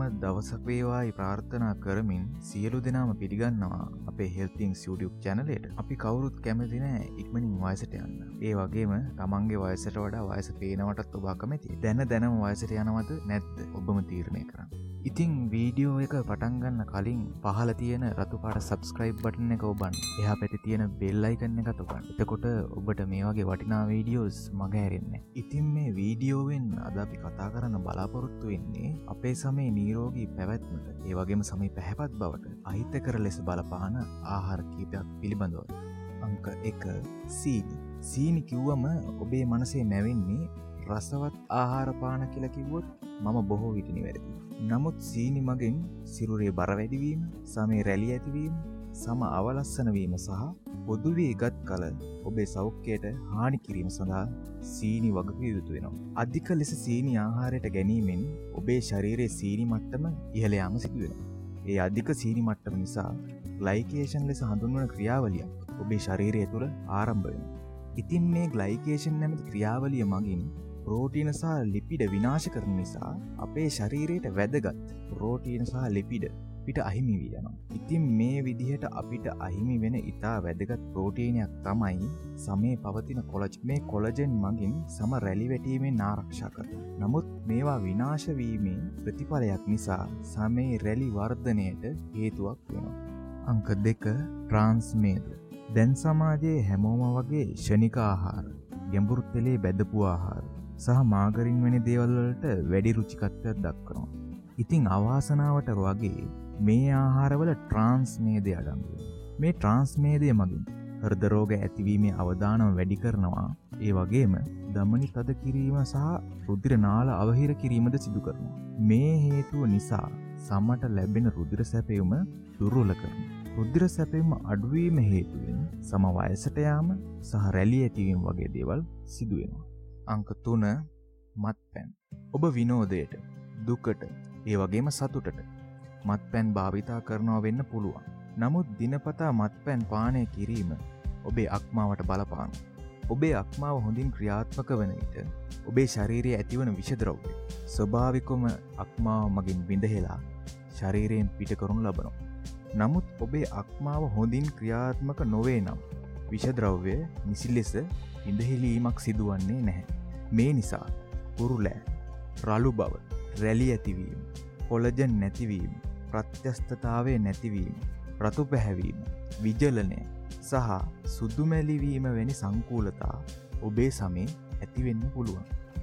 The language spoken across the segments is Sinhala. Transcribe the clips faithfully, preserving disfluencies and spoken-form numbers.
සුවපත් දවසක් වේවායි ප්‍රාර්ථනා කරමින් සියලු දෙනාම පිළිගන්නවා අපේ Health Things YouTube channel එකට. අපි කවුරුත් කැමති නැහැ ඉක්මනින් වයසට යන්න. ඒ වගේම තමන්ගේ වයසට වඩා වයස පේනවටත් ඔබ කැමතියි. දැන දැනම වයසට යනවද නැද්ද? ඔබම තීරණය කරන්න. ඉතින් වීඩියෝ එක පටන් ගන්න කලින් පහළ තියෙන රතු පාට subscribe button එක ඔබන්න. එහා පැත්තේ තියෙන bell icon එකත් ඔබන්න. එතකොට ඔබට මේ වගේ වටිනා වීඩියෝස් මග හැරෙන්නේ. ඉතින් මේ වීඩියෝවෙන් අද අපි කතා කරන්න බලාපොරොත්තු වෙන්නේ අපේ සමේ නිරෝගී පැවැත්මට, ඒ වගේම සමේ පැහැපත් බවට අහිතකර ලෙස බලපාන ආහාර කීපයක් පිළිබඳව. අංක එක සීනි. සීනි කිව්වම ඔබේ මනසේ නැවෙන්නේ රසවත් ආහාර පාන කියලා කිව්වොත් මම බොහෝ විට නිවැරදියි. නමුත් සීනි මගෙන් සිරුරේ බර වැඩිවීම, සමේ රැලි ඇතිවීම, සම අවලස්සන වීම සහ පොදුවේ ගත් කල ඔබේ සෞඛ්‍යයට හානි කිරීම සඳහා සීනි වගකිව යුතු වෙනවා. අධික ලෙස සීනි ආහාරයට ගැනීමෙන් ඔබේ ශරීරයේ සීනි මට්ටම ඉහළ යාම සිදු වෙනවා. ඒ අධික සීනි මට්ටම නිසා ග්ලයිකේෂන් ලෙස හඳුන්වන ක්‍රියාවලියක් ඔබේ ශරීරය තුළ ආරම්භ වෙනවා. ඉතින් මේ ග්ලයිකේෂන් නැමැති ක්‍රියාවලිය මගින් ප්‍රෝටීන සහ ලිපිඩ විනාශ කරන නිසා අපේ ශරීරයට වැදගත් ප්‍රෝටීන සහ ලිපිඩ අපිට අහිමි වී යනවා. ඉතින් මේ විදිහට අපිට අහිමි වෙන ඉතා වැදගත් ප්‍රෝටීනයක් තමයි සමේ පවතින කොලජන්. මේ කොලජන් මගින් සම රැලි වැටීමෙන් ආරක්ෂා කරනවා. නමුත් මේවා විනාශ වීමේ ප්‍රතිඵලයක් නිසා සමේ රැලි වර්ධනයට හේතුවක් වෙනවා. අංක දෙක ට්‍රාන්ස් මේද. දැන් සමාජයේ හැමෝම වගේ ක්ෂණික ආහාර, ගැඹුරු තෙලේ බැදපු ආහාර සහ මාගරින් වැනි දේවල් වලට වැඩි රුචිකත්වයක් දක්වනවා. ඉතින් අවාසනාවට වගේ මේ ආහාරවල ට්‍රාන්ස් මේදය අඩංගු වෙනවා. මේ ට්‍රාන්ස් මේදය මගින් හෘද රෝග ඇතිවීමේ අවදානම වැඩි කරනවා. ඒ වගේම ධමනි තද කිරීම සහ රුධිර නාල අවහිර කිරීමද සිදු කරනවා. මේ හේතුව නිසා සමට ලැබෙන රුධිර සැපයුම දුර්වල කරනවා. රුධිර සැපයුම අඩුවීම හේතුවෙන් සම වයසට යාම සහ රැලි ඇතිවීම වගේ දේවල් සිදු වෙනවා. අංක තුන මත්පැන්. ඔබ විනෝදයට, දුකට, ඒ වගේම සතුටට මත්පැන් භාවිතා කරනවා වෙන්න පුළුවන්. නමුත් දිනපතා මත්පැන් පානය කිරීම ඔබේ අක්මාවට බලපාන. ඔබේ අක්මාව හොඳින් ක්‍රියාත්මක වන විට ඔබේ ශරීරයේ ඇතිවන විෂද්‍රව්‍ය ස්වභාවිකවම අක්මාව මගින් බිඳහෙලා ශරීරයෙන් පිට කරනු ලබනවා. නමුත් ඔබේ අක්මාව හොඳින් ක්‍රියාත්මක නොවේ නම් විෂද්‍රව්‍ය නිසි ලෙස බිඳහෙලීමක් සිදුවන්නේ නැහැ. මේ නිසා කුරුලෑ, රළු බව, රැලි ඇතිවීම, කොලජන් නැතිවීම, ප්‍රත්‍යස්ථතාවය නැතිවීම, රතු පැහැවීම, විජලනය සහ සුදු මැලිවීම වැනි සංකූලතා ඔබේ සමේ ඇතිවෙන්න පුළුවන්.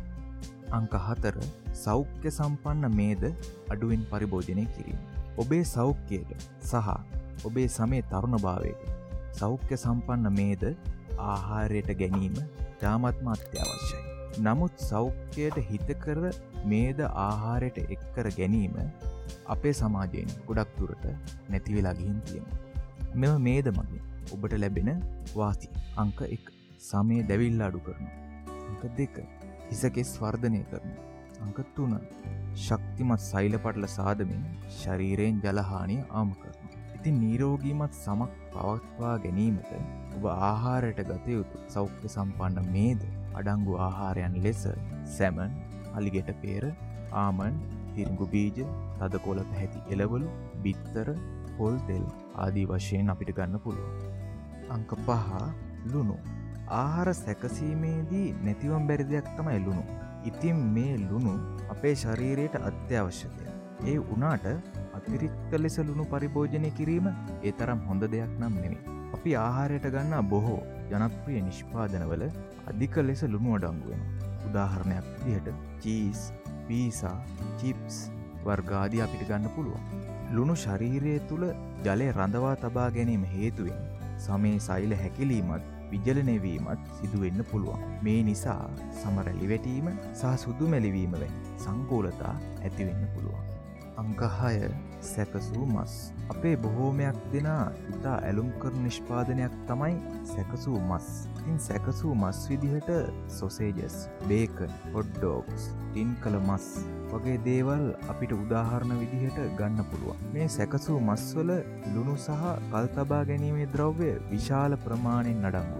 අංක හතර සෞඛ්‍ය සම්පන්න මේද අඩුවෙන් පරිභෝජනය කිරීම. ඔබේ සෞඛ්‍යයට සහ ඔබේ සමේ තරුණභාවයට සෞඛ්‍ය සම්පන්න මේද ආහාරයට ගැනීම තාමත්ම අත්‍යවශ්‍යයි. නමුත් සෞඛ්‍යයට හිතකර මේද ආහාරයට එක්කර ගැනීම අපේ සමාජයෙන් ගොඩක් දුරට නැති වෙලා ගිහින් තියෙනවා. මෙම මේද මගින් ඔබට ලැබෙන වාසි. අංක එක සමේ දැවිල්ල අඩු කරනවා. අංක දෙක හිසකෙස් වර්ධනය කරනවා. අංක තුන ශක්තිමත් සෛල පටල සාදමින් ශරීරයෙන් ජලහානිය ආම කරනවා. ඉතින් නිරෝගීමත් සමක් පවත්වා ගැනීමට ඔබ ආහාරයට ගත යුතු සෞඛ්‍ය සම්පන්න මේද අඩංගු ආහාරයන් ලෙස සැමන්, අලිගෙට පේර, ආමන්ඩ්, තිරිඟු බීජ, තදකොළ පැහැති එළවලු, බිත්තර, පොල් තෙල් ආදී වශයෙන් අපිට ගන්න පුළුවන්. අංක පහ ලුණු. ආහාර සැකසීමේදී නැතිවම් බැරි දෙයක් තමයි ලුණු. ඉතින් මේ ලුණු අපේ ශරීරයට අත්‍යවශ්‍ය දෙයක්. ඒ වුණාට අතිරික්ත ලෙස ලුණු පරිභෝජනය කිරීම ඒ තරම් හොඳ දෙයක් නම් නෙමෙයි. අපි ආහාරයට ගන්නා බොහෝ ජනප්‍රිය නිෂ්පාදනවල අධික ලෙස ලුණු අඩංගු වෙනවා. උදාහරණයක් විදිහට චීස්, පීසා, චිප්ස් වර්ග ආදී අපිට ගන්න පුළුවන්. ලුණු ශරීරය තුල ජලය රඳවා තබා ගැනීම හේතුවෙන් සමේ සෛල හැකිලීමත් විජලනය වීමත් සිදු වෙන්න පුළුවන්. මේ නිසා සම රැලි වැටීම සහ සුදු මැලිවීම වැනි සංකූලතා ඇති වෙන්න පුළුවන්. අංක හය සැකසූ මස්. අපේ බොහෝමයක් දෙනා ඉතා ඇලුම් කරන නිෂ්පාදනයක් තමයි සැකසූ මස්. ඉතින් සැකසූ මස් විදිහට sausages, bacon, hot dogs, tin කළ මස් වගේ දේවල් අපිට උදාහරණ විදිහට ගන්න පුළුවන්. මේ සැකසූ මස් වල ලුණු සහ කල් තබා ගැනීමේ ද්‍රව්‍ය විශාල ප්‍රමාණයෙන් අඩංගු වෙනවා.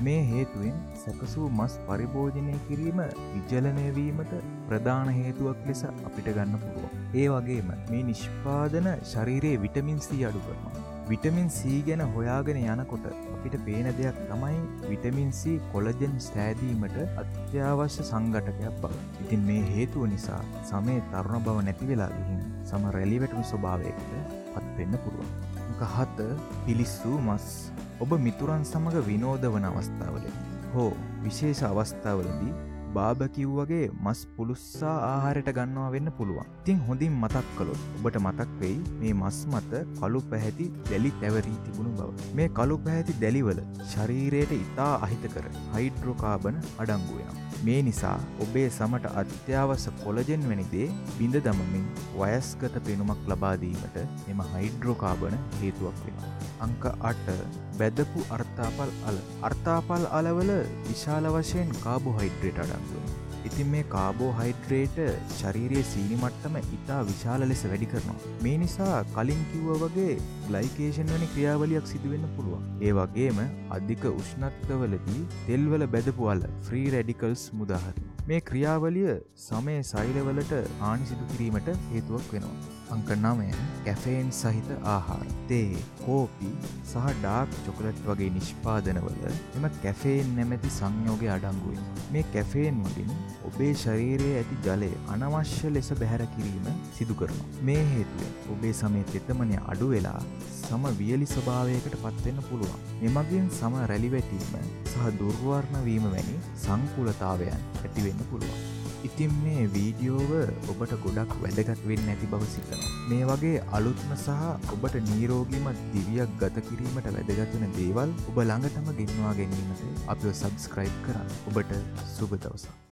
මේ හේතුවෙන් සැකසූ මස් පරිභෝජනය කිරීම විචලනය වීමට ප්‍රධාන හේතුවක් ලෙස අපිට ගන්න පුළුවන්. ඒ වගේම මේ නිෂ්පාදන ශරීරයේ විටමින් C අඩු කරනවා. විටමින් C ගැන හොයාගෙන යනකොට අපිට පේන දෙයක් තමයි විටමින් C කොලජන් සෑදීමට අත්‍යවශ්‍ය සංඝටකයක් බව. ඉතින් මේ හේතුව නිසා සමේ තරුණ බව නැති වෙලා ගිහින් සම රැලි වැටුණු ස්වභාවයකට පත් වෙන්න පුළුවන්. අංක හත පිලිස්සු මස්. ඔබ මිතුරන් සමග විනෝද වන අවස්ථාවලදී හෝ විශේෂ අවස්ථාවලදී බාබකිව් වගේ මස් පුලුස්සා ආහාරයට ගන්නවා වෙන්න පුළුවන්. ඉතින් හොඳින් මතක් කළොත් ඔබට මතක් වෙයි මේ මස් මත කළු පැහැති දැලි තැවරී තිබුණු බව. මේ කළු පැහැති දැලිවල ශරීරයට ඉතා අහිතකර හයිඩ්‍රෝකාබන් අඩංගු වෙනවා. මේ නිසා ඔබේ සමට අත්‍යවශ්‍ය කොලජන් වැනි දේ බිඳ දමමින් වයස්ගත පෙනුමක් ලබා දීමට එම හයිඩ්‍රෝකාබන හේතුවක් වෙනවා. අංක අට බැදපු අර්ථාපල් අල. අර්ථාපල් අලවල විශාල වශයෙන් කාබෝහයිඩ්‍රේට් අඩංගු වෙනවා. ඉතින් මේ කාබෝහයිඩ්‍රේට ශරීරයේ සීනි මට්ටම ඉතා විශාල ලෙස වැඩි කරනවා. මේ නිසා කලින් කිව්වා වගේ ග්ලයිකේෂන් වැනි ක්‍රියාවලියක් සිදු වෙන්න පුළුවන්. ඒ වගේම අධික උෂ්ණත්වවලදී තෙල්වල බැදපු අල ෆ්‍රී රැඩිකල්ස් මුදා හරිනවා. මේ ක්‍රියාවලිය සමේ සෛලවලට හානි සිදු කිරීමට හේතුවක් වෙනවා. අංක නවය කැෆේන් සහිත ආහාර. තේ, කෝපි සහ ඩාර්ක් චොකලට් වගේ නිෂ්පාදනවල එම කැෆේන් නැමැති සංයෝගය අඩංගු වෙනවා. මේ කැෆේන් මගින් ඔබේ ශරීරයේ ඇති ජලය අනවශ්‍ය ලෙස බැහැර කිරීම සිදු කරනවා. මේ හේතුවෙන් ඔබේ සමේ තෙතමනය අඩු වෙලා සම වියලි ස්වභාවයකට පත් වෙන්න පුළුවන්. මෙමගින් සම රැලි වැටීම සහ දුර්වර්ණ වීම වැනි සංකූලතාවයන් ඇති වෙන්න පුළුවන්. ඉතින් මේ වීඩියෝව ඔබට ගොඩක් වැදගත් වෙන්න ඇති බව සිතනවා. මේ වගේ අලුත්ම සහ ඔබට නිරෝගීමත් දිවියක් ගත කිරීමට වැදගත් වෙන දේවල් ඔබ ළඟටම ගෙන්වා ගැනීමට අපිව සබ්ස්ක්‍රයිබ් කරන්න. ඔබට සුබ දවසක්.